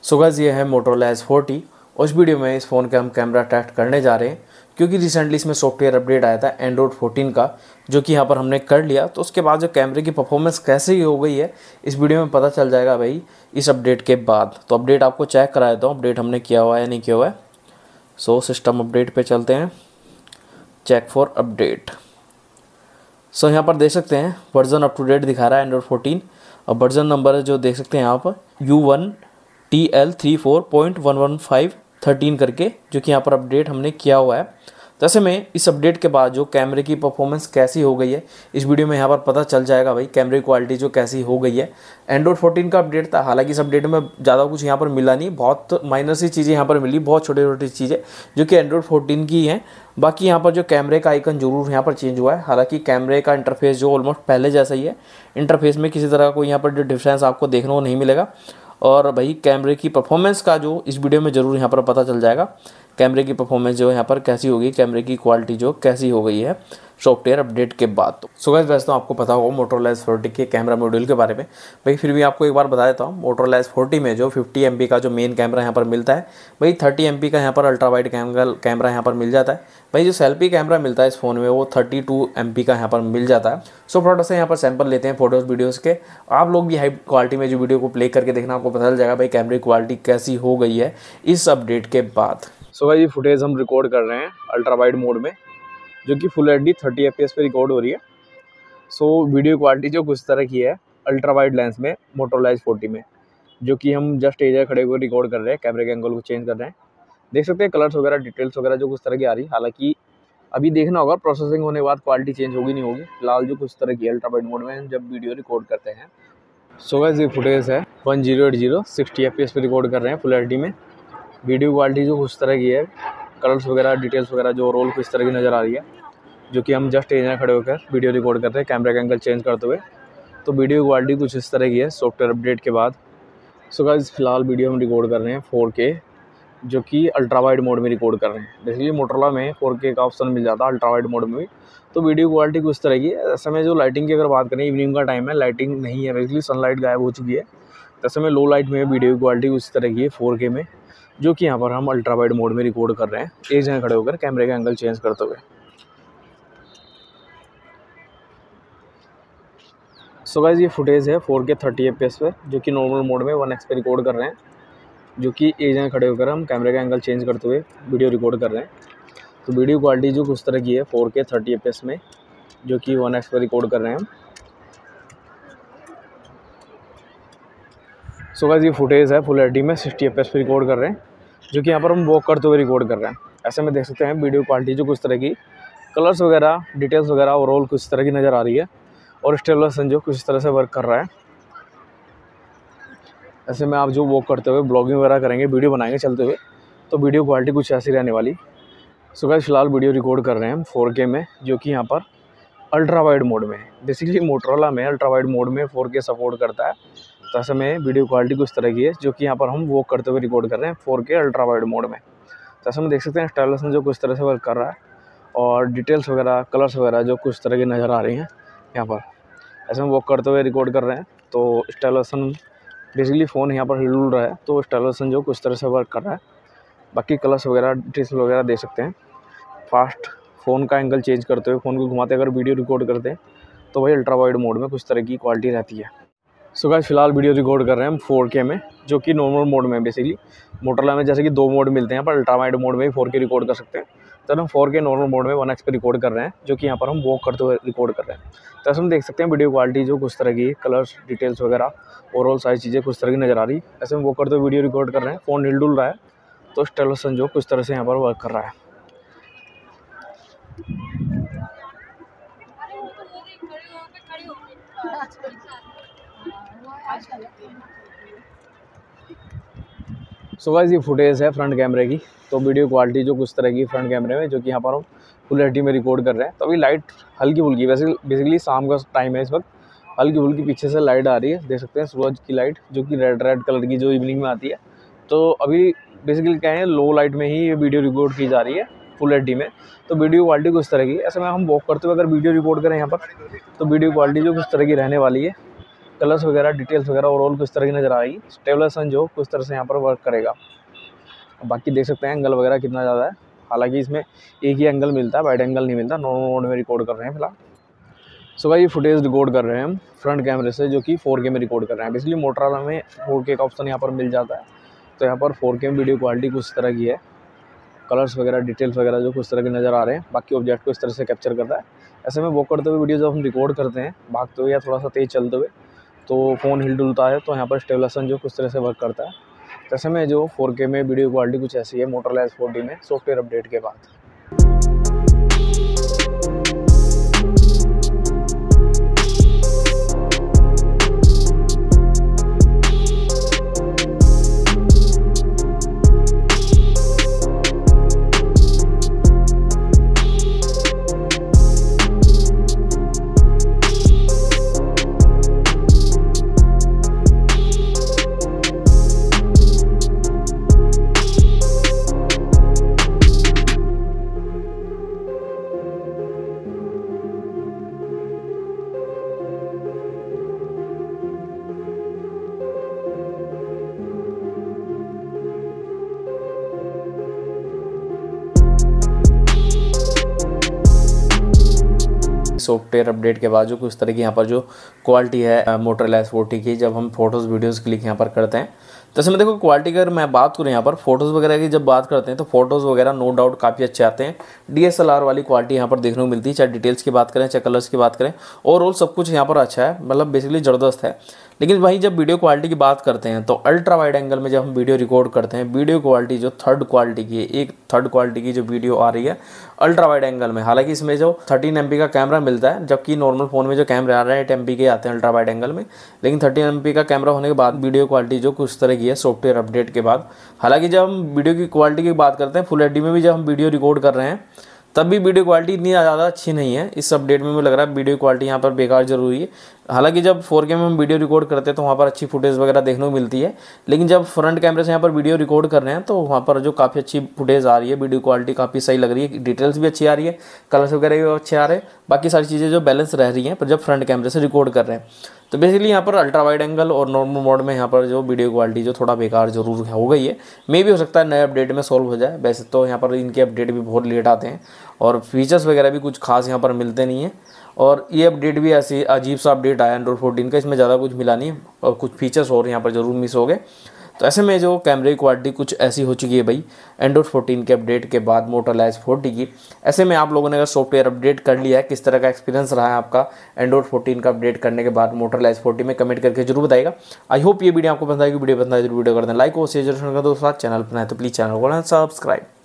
सो guys ये है Motorola S40। उस वीडियो में इस फ़ोन के हम कैमरा टेस्ट करने जा रहे हैं क्योंकि रिसेंटली इसमें सॉफ्टवेयर अपडेट आया था एंड्रॉइड 14 का, जो कि यहाँ पर हमने कर लिया। तो उसके बाद जो कैमरे की परफॉर्मेंस कैसे ही हो गई है इस वीडियो में पता चल जाएगा भाई इस अपडेट के बाद। तो अपडेट आपको चेक करा देता हूँ अपडेट हमने किया हुआ है या नहीं किया हुआ है। सो सिस्टम अपडेट पे चलते हैं, चेक फॉर अपडेट। सो यहाँ पर देख सकते हैं वर्जन अप टू डेट दिखा रहा है एंड्रॉइड 14 और वर्जन नंबर है जो देख सकते हैं यहाँ पर U1TL34.11513 करके, जो कि यहाँ पर अपडेट हमने किया हुआ है। तो ऐसे में इस अपडेट के बाद जो कैमरे की परफॉर्मेंस कैसी हो गई है इस वीडियो में यहाँ पर पता चल जाएगा भाई, कैमरे की क्वालिटी जो कैसी हो गई है। एंड्रॉइड 14 का अपडेट था, हालांकि इस अपडेट में ज़्यादा कुछ यहाँ पर मिला नहीं, बहुत माइनर सी चीज़ें यहाँ पर मिली, बहुत छोटी छोटी चीज़ें जो कि एंड्रॉइड 14 की हैं। बाकी यहाँ पर जो कैमरे का आइकन जरूर यहाँ पर चेंज हुआ है, हालांकि कैमरे का इंटरफेस जो ऑलमोस्ट पहले जैसा ही है, इंटरफेस में किसी तरह का कोई यहाँ पर जो डिफरेंस आपको देखने को नहीं मिलेगा। और भाई कैमरे की परफॉर्मेंस का जो इस वीडियो में ज़रूर यहाँ पर पता चल जाएगा, कैमरे की परफॉर्मेंस जो है यहाँ पर कैसी होगी, कैमरे की क्वालिटी जो कैसी हो गई है सॉफ्टवेयर अपडेट के बाद। तो सो गाइस वैसे तो आपको पता होगा मोटोरोला S40 के कैमरा मॉड्यूल के बारे में, भाई फिर भी आपको एक बार बता देता हूँ। मोटोरोला S40 में जो 50 MP का जो मेन कैमरा यहाँ पर मिलता है, भाई 30 MP का यहाँ पर अल्ट्रा वाइड कैमरा यहाँ पर मिल जाता है। भाई जो सेल्फी कैमरा मिलता है इस फ़ोन में वो 32 MP का यहाँ पर मिल जाता है। सो थोड़ा सा यहाँ पर सैंपल लेते हैं फोटोज़ वीडियोज़ के, आप लोग भी हाई क्वालिटी में जो वीडियो को प्ले करके देखना, आपको पता चल जाएगा भाई कैमरे की क्वालिटी कैसी हो गई है इस अपडेट के बाद। सो भाई ये फुटेज हम रिकॉर्ड कर रहे हैं अल्ट्रा वाइड मोड में, जो कि फुल HD 30 FPS पे रिकॉर्ड हो रही है। सो वीडियो क्वालिटी जो कुछ तरह की है अल्ट्रा वाइड लेंस में मोटोरोला S40 में, जो कि हम जस्ट एरिया खड़े हुए रिकॉर्ड कर रहे हैं, कैमरे के एंगल को चेंज कर रहे हैं। देख सकते हैं कलर्स वगैरह डिटेल्स वगैरह जो कुछ तरह की आ रही है, हालांकि अभी देखना होगा प्रोसेसिंग होने के बाद क्वालिटी चेंज होगी नहीं होगी। फिलहाल जो कुछ तरह की अल्ट्रा वाइड मोड में हम जब वीडियो रिकॉर्ड करते हैं। सो गाइस ये फुटेज है 1080 60 FPS पे रिकॉर्ड कर रहे हैं फुल HD में। वीडियो क्वालिटी जो कुछ तरह की है, कलर्स वगैरह डिटेल्स वगैरह जो रोल कुछ तरह की नज़र आ रही है, जो कि हम जस्ट एरिया खड़े होकर वीडियो रिकॉर्ड करते हैं कैमरे का एंगल चेंज करते हुए। तो वीडियो क्वालिटी कुछ इस तरह की है सॉफ्टवेयर अपडेट के बाद। सो गाइस फिलहाल वीडियो हम रिकॉर्ड कर रहे हैं 4K, जो कि अल्ट्रा वाइड मोड में रिकॉर्ड कर रहे हैं। बेसिकली मोटोरोला में 4K का ऑप्शन मिल जाता है अल्ट्रा वाइड मोड में भी। तो वीडियो क्वालिटी कुछ तरह की है। ऐसे में जो लाइटिंग की अगर बात करें, इवनिंग का टाइम है, लाइटिंग नहीं है, बेसिकली सनलाइट गायब हो चुकी है। ऐसे में लो लाइट में वीडियो क्वालिटी उस तरह की है 4K में, जो कि यहाँ पर हम अल्ट्रा वाइड मोड में रिकॉर्ड कर रहे हैं एक जगह खड़े होकर कैमरे का एंगल चेंज करते हुए। सो गाइस ये फुटेज है 4K 30 FPS पे, जो कि नॉर्मल मोड में 1x पे रिकॉर्ड कर रहे हैं, जो कि एक जगह खड़े होकर हम कैमरे का एंगल चेंज करते हुए वीडियो रिकॉर्ड कर रहे हैं। तो वीडियो क्वालिटी जो कुछ तरह की है 4K 30 FPS में, जो कि 1x पे रिकॉर्ड कर रहे हैं हम। सो गाइस ये फुटेज है फुल HD में 60 FPS पे रिकॉर्ड कर रहे हैं, जो कि यहाँ पर हम वॉक करते हुए रिकॉर्ड कर रहे हैं। ऐसे में देख सकते हैं वीडियो क्वालिटी जो कुछ तरह की, कलर्स वगैरह डिटेल्स वगैरह ओवरऑल कुछ तरह की नज़र आ रही है, और स्टेबलाइजेशन जो कुछ तरह से वर्क कर रहा है। ऐसे में आप जो वॉक करते हुए ब्लॉगिंग वगैरह करेंगे, वीडियो बनाएंगे चलते हुए, तो वीडियो क्वालिटी कुछ ऐसी रहने वाली। सो गाइस फिलहाल वीडियो रिकॉर्ड कर रहे हैं हम 4K में, जो कि यहाँ पर अल्ट्रा वाइड मोड में है। बेसिकली मोटोरोला में अल्ट्रा वाइड मोड में 4K सपोर्ट करता है। तो ऐसे में वीडियो क्वालिटी कुछ तरह की है, जो कि यहाँ पर हम वॉक करते हुए रिकॉर्ड कर रहे हैं 4K अल्ट्रा वाइड मोड में। तो ऐसे में देख सकते हैं स्टाइलेशन जो कुछ तरह से वर्क कर रहा है, और डिटेल्स वगैरह कलर्स वगैरह जो कुछ तरह की नज़र आ रही हैं यहाँ पर। ऐसे में वॉक करते हुए रिकॉर्ड कर रहे हैं, तो स्टाइलेशन बेसिकली फ़ोन यहाँ पर हिल रहा है, तो स्टाइलेशन जो कुछ तरह से वर्क कर रहा है। बाकी कलर्स वगैरह डिटेल्स वगैरह देख सकते हैं। फास्ट फ़ोन का एंगल चेंज करते हुए फ़ोन को घुमाते अगर वीडियो रिकॉर्ड करते हैं तो वही अल्ट्रा वाइड मोड में कुछ तरह की क्वालिटी रहती है। सो गाइस फिलहाल वीडियो रिकॉर्ड कर रहे हैं हम 4K में, जो कि नॉर्मल मोड में। बेसिकली मोटोरोला में जैसे कि 2 मोड मिलते हैं, पर अल्ट्रा वाइड मोड में भी 4K रिकॉर्ड कर सकते हैं। तो हम 4K नॉर्मल मोड में 1x पे रिकॉर्ड कर रहे हैं, जो कि यहाँ पर हम वॉक करते हुए रिकॉर्ड कर रहे हैं। तो ऐसे हम देख सकते हैं वीडियो क्वालिटी जो कुछ तरह की, कलर्स डिटेल्स वगैरह ओवरऑल सारी चीज़ें कुछ तरह की नज़र आ रही। ऐसे हम वॉक करते हुए वीडियो रिकॉर्ड कर रहे हैं, फ़ोन हिल डुल रहा है, तो स्टेबलाइजेशन जो कुछ तरह से यहाँ पर वर्क कर रहा है। सो गाइस ये फुटेज है फ्रंट कैमरे की। तो वीडियो क्वालिटी जो कुछ तरह की फ्रंट कैमरे में, जो कि यहाँ पर हम फुल HD में रिकॉर्ड कर रहे हैं। तो अभी लाइट हल्की फुल्की, वैसे बेसिकली शाम का टाइम है इस वक्त, हल्की फुल्की पीछे से लाइट आ रही है, देख सकते हैं सूरज की लाइट, जो कि रेड कलर की जो इवनिंग में आती है। तो अभी बेसिकली क्या है, लो लाइट में ही ये वीडियो रिकॉर्ड की जा रही है फुल HD में। तो वीडियो क्वालिटी कुछ तरह की। ऐसे में हम वॉक करते हुए अगर वीडियो रिकॉर्ड करें यहाँ पर, तो वीडियो क्वालिटी जो कुछ तरह की रहने वाली है। कलर्स वगैरह, डिटेल्स वगैरह ओवरऑल कुछ तरह की नज़र आएगी। स्टेबलाइजेशन जो कुछ तरह से यहाँ पर वर्क करेगा। बाकी देख सकते हैं एंगल वगैरह कितना ज़्यादा है। हालांकि इसमें एक ही एंगल मिलता है, वाइड एंगल नहीं मिलता। नॉर्मल मोड में रिकॉर्ड कर रहे हैं फिलहाल। सो भाई ये फुटेज रिकॉर्ड कर रहे हैं हम फ्रंट कैमरे से, जो कि 4K में रिकॉर्ड कर रहे हैं। बेसिकली मोटरोला में 4K का ऑप्शन यहाँ पर मिल जाता है, तो यहाँ पर 4K में वीडियो क्वालिटी कुछ तरह की है। कलर्स वगैरह, डिटेल्स वगैरह जो कुछ तरह के नज़र आ रहे हैं। बाकी ऑब्जेक्ट को इस तरह से कैप्चर करता है। ऐसे में वॉक करते हुए वीडियो जब हम रिकॉर्ड करते हैं भागते हुए या थोड़ा सा तेज़ चलते हुए, तो फ़ोन हिल डुलता है, तो यहाँ पर स्टेबलाइजेशन जो कुछ तरह से वर्क करता है। जैसे में जो 4K में वीडियो क्वालिटी कुछ ऐसी है मोटरोला S40 में सॉफ्टवेयर अपडेट के बाद। सॉफ्टवेयर अपडेट के बाद जो कुछ तरह की यहाँ पर जो क्वालिटी है मोटरोला S40 की, जब हम फोटोज़ वीडियोज़ क्लिक यहाँ पर करते हैं, तो इसमें देखो क्वालिटी अगर मैं बात करूँ यहाँ पर फोटोज़ वगैरह की जब बात करते हैं, तो फोटोज़ वगैरह नो डाउट काफ़ी अच्छे आते हैं। DSLR वाली क्वालिटी यहाँ पर देखने को मिलती है, चाहे डिटेल्स की बात करें चाहे कलर्स की बात करें, ओवरऑल सब कुछ यहाँ पर अच्छा है, मतलब बेसिकली ज़बरदस्त है। लेकिन भाई जब वीडियो क्वालिटी की बात करते हैं, तो अल्ट्रा वाइड एंगल में जब हम वीडियो रिकॉर्ड करते हैं, वीडियो क्वालिटी जो थर्ड क्वालिटी की है, एक थर्ड क्वालिटी की जो वीडियो आ रही है अल्ट्रा वाइड एंगल में। हालांकि इसमें जो 13 MP का कैमरा मिलता है, जबकि नॉर्मल फ़ोन में जो कैमरे आ रहे हैं 8 MP के आते हैं अल्ट्रा वाइड एंगल में, लेकिन 13 MP का कैमरा होने के बाद वीडियो क्वालिटी जो कुछ तरह की है सॉफ्टवेयर अपडेट के बाद। हालांकि जब हम वीडियो की क्वालिटी की बात करते हैं, फुल HD में भी जब हम वीडियो रिकॉर्ड कर रहे हैं, तब भी वीडियो क्वालिटी इतनी ज़्यादा अच्छी नहीं है। इस अपडेट में मुझे लग रहा है वीडियो क्वालिटी यहाँ पर बेकार जरूरी है। हालांकि जब 4K में हम वीडियो रिकॉर्ड करते हैं तो वहाँ पर अच्छी फुटेज वगैरह देखने को मिलती है, लेकिन जब फ्रंट कैमरे से यहाँ पर वीडियो रिकॉर्ड कर रहे हैं, तो वहाँ पर जो काफ़ी अच्छी फुटेज आ रही है, वीडियो क्वालिटी काफ़ी सही लग रही है, डिटेल्स भी अच्छी आ रही है, कलर्स वगैरह भी अच्छे आ रहे हैं, बाकी सारी चीज़ें जो बैलेंस रह रही हैं पर जब फ्रंट कैमरे से रिकॉर्ड कर रहे हैं। तो बेसिकली यहाँ पर अल्ट्रा वाइड एंगल और नॉर्मल मोड में यहाँ पर जो वीडियो क्वालिटी जो थोड़ा बेकार जरूर हो गई है। मे भी हो सकता है नए अपडेट में सॉल्व हो जाए। वैसे तो यहाँ पर इनके अपडेट भी बहुत लेट आते हैं और फीचर्स वगैरह भी कुछ खास यहाँ पर मिलते नहीं हैं। और ये अपडेट भी ऐसे अजीब सा अपडेट आया एंड्रॉइड 14 का, इसमें ज़्यादा कुछ मिला नहीं और कुछ फीचर्स और यहाँ पर ज़रूर मिस हो गए। तो ऐसे में जो कैमरे की क्वालिटी कुछ ऐसी हो चुकी है भाई एंड्रॉइड 14 के अपडेट के बाद मोटरोला S40 की। ऐसे में आप लोगों ने अगर सॉफ्टवेयर अपडेट कर लिया है, किस तरह का एक्सपीरियंस रहा है आपका एंड्रॉइड 14 का अपडेट करने के बाद मोटरोला S40 में, कमेंट करके जरूर बताइएगा। आई होप ये वीडियो आपको पसंद आएगी। वीडियो पसंद आए तो वीडियो कर दें लाइक और शेयर जरूर कर दो। साथ चैनल पर आए तो प्लीज़ चैनल को सब्सक्राइब।